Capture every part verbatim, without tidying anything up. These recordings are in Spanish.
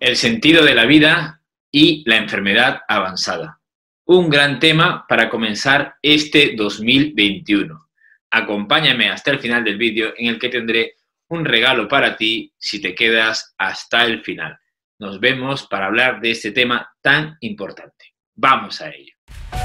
El sentido de la vida y la enfermedad avanzada. Un gran tema para comenzar este dos mil veintiuno. Acompáñame hasta el final del vídeo en el que tendré un regalo para ti si te quedas hasta el final. Nos vemos para hablar de este tema tan importante. Vamos a ello.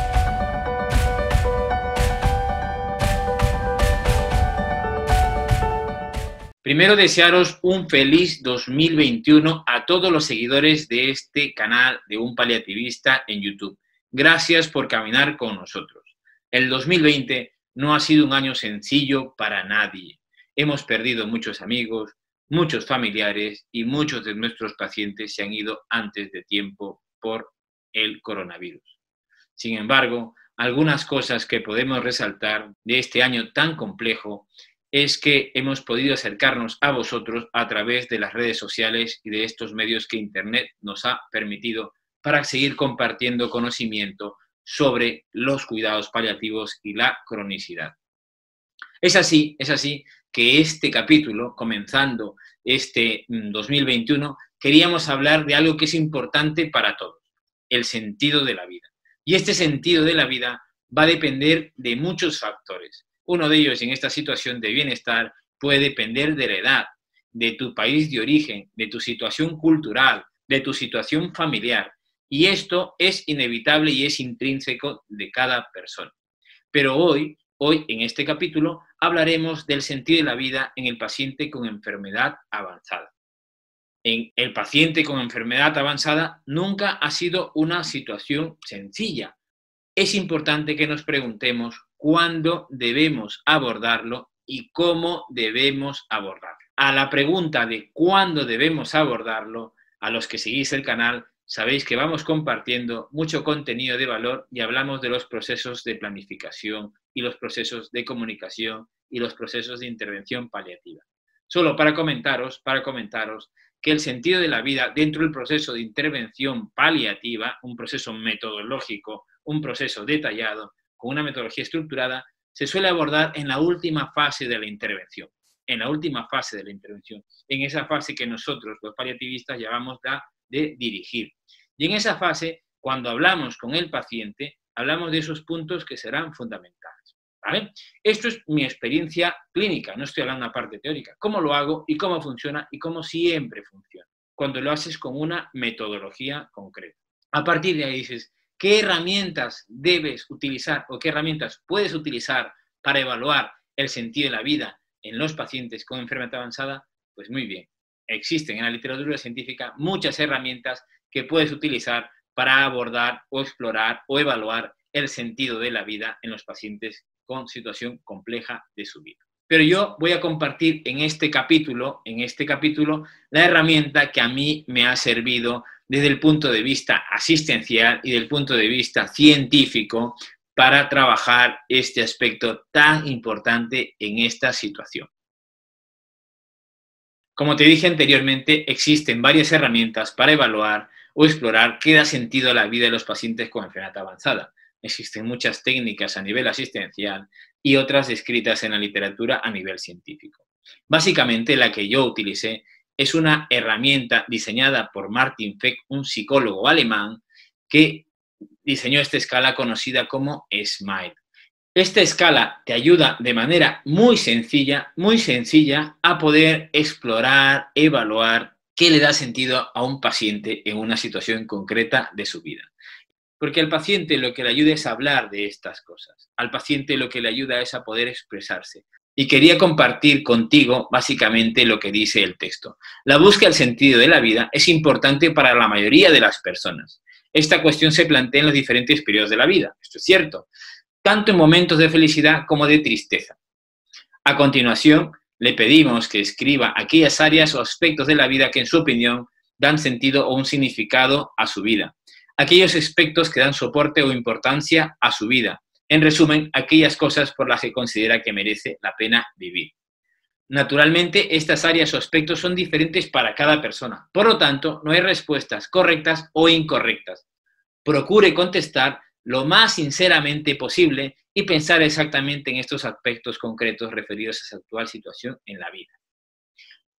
Primero, desearos un feliz dos mil veintiuno a todos los seguidores de este canal de Un Paliativista en YouTube. Gracias por caminar con nosotros. El dos mil veinte no ha sido un año sencillo para nadie. Hemos perdido muchos amigos, muchos familiares y muchos de nuestros pacientes se han ido antes de tiempo por el coronavirus. Sin embargo, algunas cosas que podemos resaltar de este año tan complejo es que hemos podido acercarnos a vosotros a través de las redes sociales y de estos medios que Internet nos ha permitido para seguir compartiendo conocimiento sobre los cuidados paliativos y la cronicidad. Es así, es así que este capítulo, comenzando este dos mil veintiuno, queríamos hablar de algo que es importante para todos, el sentido de la vida. Y este sentido de la vida va a depender de muchos factores. Uno de ellos, en esta situación de bienestar, puede depender de la edad, de tu país de origen, de tu situación cultural, de tu situación familiar. Y esto es inevitable y es intrínseco de cada persona. Pero hoy, hoy en este capítulo, hablaremos del sentido de la vida en el paciente con enfermedad avanzada. En el paciente con enfermedad avanzada nunca ha sido una situación sencilla. Es importante que nos preguntemos cuándo debemos abordarlo y cómo debemos abordarlo. A la pregunta de cuándo debemos abordarlo, a los que seguís el canal, sabéis que vamos compartiendo mucho contenido de valor y hablamos de los procesos de planificación y los procesos de comunicación y los procesos de intervención paliativa. Solo para comentaros, para comentaros que el sentido de la vida dentro del proceso de intervención paliativa, un proceso metodológico, un proceso detallado, con una metodología estructurada, se suele abordar en la última fase de la intervención, en la última fase de la intervención, en esa fase que nosotros, los paliativistas, llamamos la de dirigir. Y en esa fase, cuando hablamos con el paciente, hablamos de esos puntos que serán fundamentales, ¿vale? Esto es mi experiencia clínica, no estoy hablando de una parte teórica. ¿Cómo lo hago y cómo funciona y cómo siempre funciona? Cuando lo haces con una metodología concreta. A partir de ahí dices, ¿qué herramientas debes utilizar o qué herramientas puedes utilizar para evaluar el sentido de la vida en los pacientes con enfermedad avanzada? Pues muy bien, existen en la literatura científica muchas herramientas que puedes utilizar para abordar o explorar o evaluar el sentido de la vida en los pacientes con situación compleja de su vida. Pero yo voy a compartir en este capítulo, en este capítulo, la herramienta que a mí me ha servido desde el punto de vista asistencial y del punto de vista científico para trabajar este aspecto tan importante en esta situación. Como te dije anteriormente, existen varias herramientas para evaluar o explorar qué da sentido a la vida de los pacientes con enfermedad avanzada. Existen muchas técnicas a nivel asistencial y otras descritas en la literatura a nivel científico. Básicamente, la que yo utilicé es una herramienta diseñada por Martin Feck, un psicólogo alemán, que diseñó esta escala conocida como SMILE. Esta escala te ayuda de manera muy sencilla, muy sencilla, a poder explorar, evaluar qué le da sentido a un paciente en una situación concreta de su vida. Porque al paciente lo que le ayuda es a hablar de estas cosas. Al paciente lo que le ayuda es a poder expresarse. Y quería compartir contigo básicamente lo que dice el texto. La búsqueda del sentido de la vida es importante para la mayoría de las personas. Esta cuestión se plantea en los diferentes periodos de la vida. Esto es cierto. Tanto en momentos de felicidad como de tristeza. A continuación, le pedimos que escriba aquellas áreas o aspectos de la vida que en su opinión dan sentido o un significado a su vida. Aquellos aspectos que dan soporte o importancia a su vida. En resumen, aquellas cosas por las que considera que merece la pena vivir. Naturalmente, estas áreas o aspectos son diferentes para cada persona. Por lo tanto, no hay respuestas correctas o incorrectas. Procure contestar lo más sinceramente posible y pensar exactamente en estos aspectos concretos referidos a su actual situación en la vida.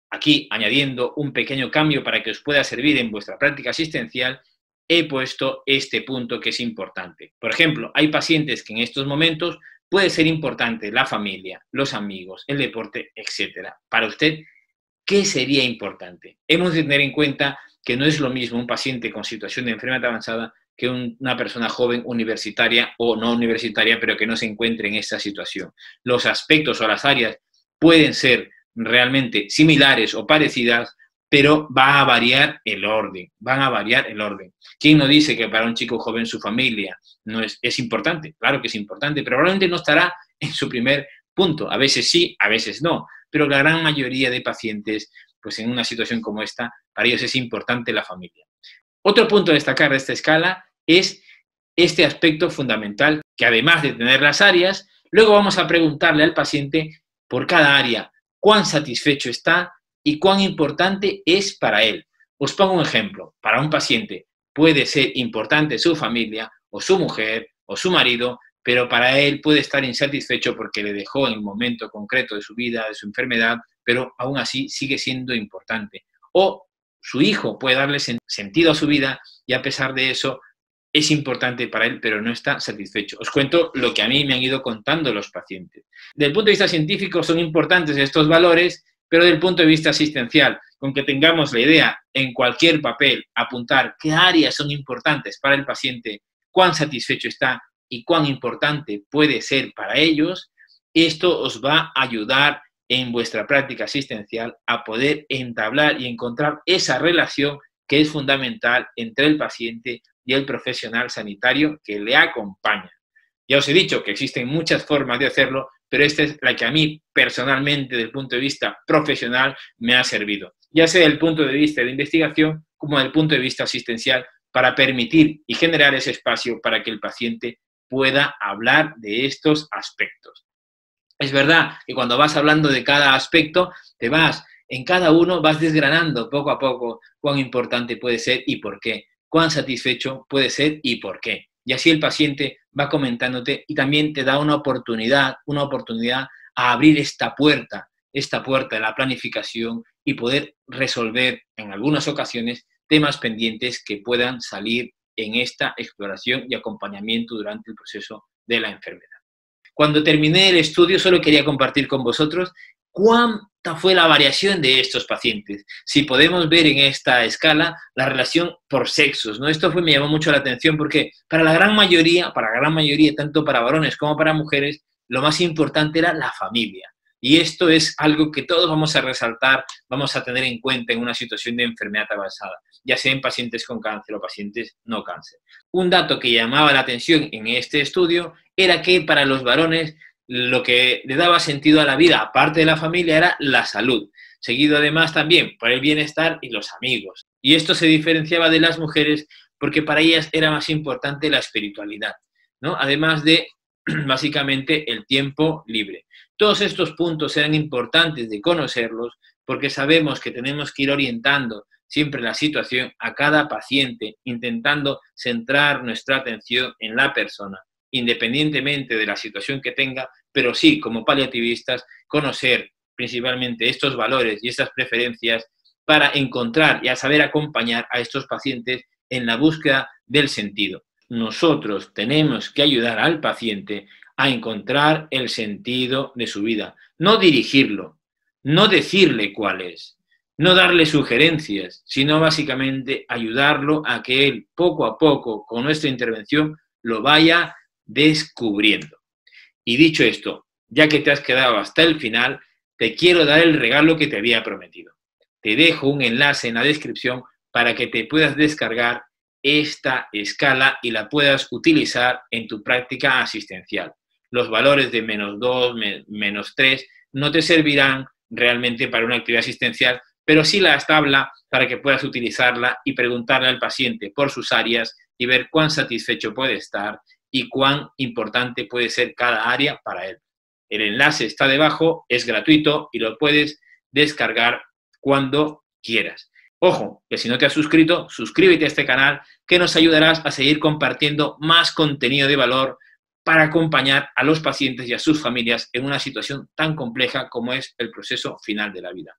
Aquí, añadiendo un pequeño cambio para que os pueda servir en vuestra práctica asistencial, he puesto este punto que es importante. Por ejemplo, hay pacientes que en estos momentos puede ser importante la familia, los amigos, el deporte, etcétera. Para usted, ¿qué sería importante? Hemos de tener en cuenta que no es lo mismo un paciente con situación de enfermedad avanzada que un, una persona joven universitaria o no universitaria, pero que no se encuentre en esta situación. Los aspectos o las áreas pueden ser realmente similares o parecidas, pero va a variar el orden, van a variar el orden. ¿Quién no dice que para un chico joven su familia no es, es importante? Claro que es importante, pero probablemente no estará en su primer punto. A veces sí, a veces no, pero la gran mayoría de pacientes, pues en una situación como esta, para ellos es importante la familia. Otro punto a destacar de esta escala es este aspecto fundamental, que además de tener las áreas, luego vamos a preguntarle al paciente por cada área cuán satisfecho está y cuán importante es para él. Os pongo un ejemplo. Para un paciente puede ser importante su familia o su mujer o su marido, pero para él puede estar insatisfecho porque le dejó en el momento concreto de su vida, de su enfermedad, pero aún así sigue siendo importante. O su hijo puede darle sentido a su vida y a pesar de eso es importante para él, pero no está satisfecho. Os cuento lo que a mí me han ido contando los pacientes. Desde el punto de vista científico son importantes estos valores, pero desde el punto de vista asistencial, con que tengamos la idea en cualquier papel, apuntar qué áreas son importantes para el paciente, cuán satisfecho está y cuán importante puede ser para ellos, esto os va a ayudar en vuestra práctica asistencial a poder entablar y encontrar esa relación que es fundamental entre el paciente y el profesional sanitario que le acompaña. Ya os he dicho que existen muchas formas de hacerlo, pero esta es la que a mí personalmente, desde el punto de vista profesional, me ha servido, ya sea desde el punto de vista de investigación como desde el punto de vista asistencial, para permitir y generar ese espacio para que el paciente pueda hablar de estos aspectos. Es verdad que cuando vas hablando de cada aspecto, te vas, en cada uno vas desgranando poco a poco cuán importante puede ser y por qué, cuán satisfecho puede ser y por qué. Y así el paciente va comentándote y también te da una oportunidad, una oportunidad a abrir esta puerta, esta puerta de la planificación y poder resolver en algunas ocasiones temas pendientes que puedan salir en esta exploración y acompañamiento durante el proceso de la enfermedad. Cuando terminé el estudio solo quería compartir con vosotros cuánta fue la variación de estos pacientes. Si podemos ver en esta escala la relación por sexos, ¿no? Esto fue, me llamó mucho la atención porque para la gran mayoría, para la gran mayoría, tanto para varones como para mujeres, lo más importante era la familia. Y esto es algo que todos vamos a resaltar, vamos a tener en cuenta en una situación de enfermedad avanzada, ya sea en pacientes con cáncer o pacientes no cáncer. Un dato que llamaba la atención en este estudio era que para los varones lo que le daba sentido a la vida, aparte de la familia, era la salud, seguido además también por el bienestar y los amigos. Y esto se diferenciaba de las mujeres porque para ellas era más importante la espiritualidad, ¿no? Además de, básicamente, el tiempo libre. Todos estos puntos eran importantes de conocerlos porque sabemos que tenemos que ir orientando siempre la situación a cada paciente, intentando centrar nuestra atención en la persona, independientemente de la situación que tenga, pero sí, como paliativistas, conocer principalmente estos valores y estas preferencias para encontrar y a saber acompañar a estos pacientes en la búsqueda del sentido. Nosotros tenemos que ayudar al paciente a encontrar el sentido de su vida, no dirigirlo, no decirle cuál es, no darle sugerencias, sino básicamente ayudarlo a que él poco a poco, con nuestra intervención, lo vaya descubriendo. Y dicho esto, ya que te has quedado hasta el final, te quiero dar el regalo que te había prometido. Te dejo un enlace en la descripción para que te puedas descargar esta escala y la puedas utilizar en tu práctica asistencial. Los valores de menos dos, menos tres no te servirán realmente para una actividad asistencial, pero sí la tabla para que puedas utilizarla y preguntarle al paciente por sus áreas y ver cuán satisfecho puede estar y cuán importante puede ser cada área para él. El enlace está debajo, es gratuito y lo puedes descargar cuando quieras. Ojo, que si no te has suscrito, suscríbete a este canal que nos ayudarás a seguir compartiendo más contenido de valor para acompañar a los pacientes y a sus familias en una situación tan compleja como es el proceso final de la vida.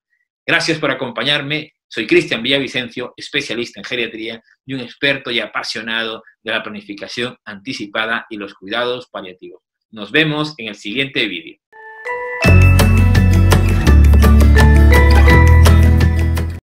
Gracias por acompañarme. Soy Cristian Villavicencio, especialista en geriatría y un experto y apasionado de la planificación anticipada y los cuidados paliativos. Nos vemos en el siguiente vídeo.